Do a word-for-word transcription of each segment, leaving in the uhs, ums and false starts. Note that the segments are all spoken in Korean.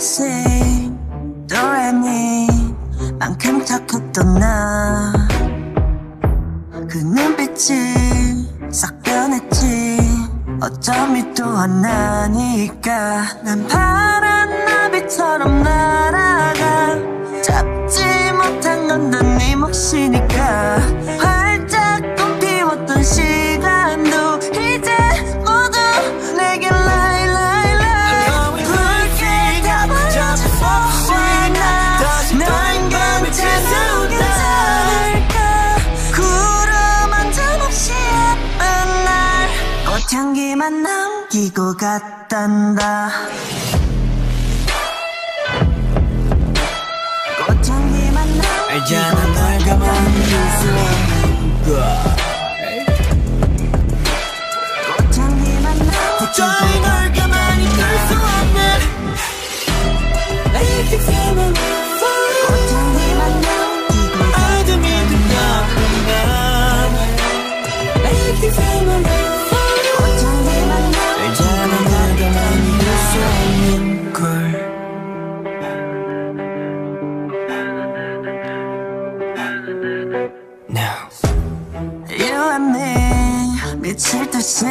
C 도레미 만큼 더 컸던 나 그 눈빛이 싹 변했지. 어쩜 또 하나니까 난 파란 나비처럼 날아가. 잡지 못한 건 다 네 몫이니까. 활짝 꽃 피웠던 시간도 이제 모두 내게 lie lie lie. 붉게 다 버려지고 나 넌 괜찮을까. 구름 한 점 없이 예쁜 날 꽃향기만 남기고 갔단다. 꽃향기만 남기고 알잖아 널 가만히 둘 수 없는 걸. 꽃향기만 남기고 도저히 널 가만히 둘 수 없는 꽃향기만 남기고 어둠이 두꺼운 난 꽃향기만 남기고 알잖아 널 가만히 둘 수 없는 걸. Now You and me 미칠 듯이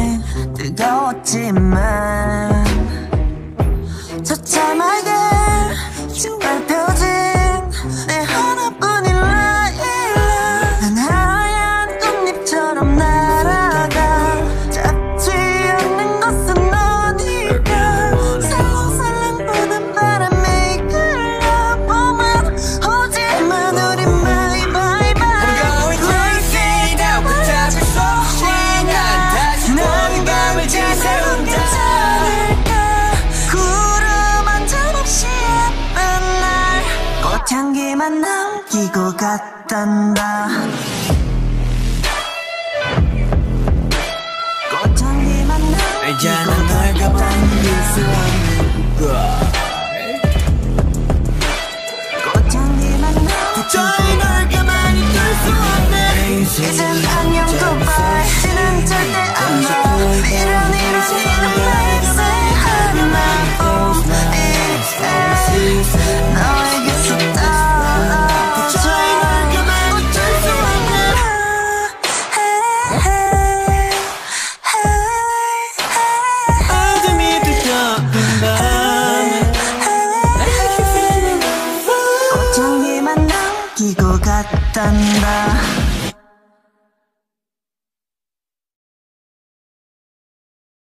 뜨거웠지만 저참하게 정말 펴진 내 하나뿐인 라일락. 난 하얀 꽃잎처럼 날아가. 잡지 않는 것은 너니까. 살랑살랑 부는 바람에 이끌려 보면 오지만 우리 bye bye bye. 굵게 다 붙잡을 수 없이 난 다시 넌 감을 지새운다. 구름 한 점 없이 예쁜 날 꽃향기만 남기고 갔단다. 꽃향기만 알잖아 남기고 널 가만히 둘 수 갔단다. 없는 걸. 꽃향기만 도저히 남기고 널 가만히 둘 수 없는 이젠 안녕 goodbye. 이제는 절대 안 봐. 이런 이런 이런 말세 하나뿐 너에게서 떨어져. 어쩔 수 없는 어둠이 두꺼운 밤 꽃향기만 남기고 갔단다.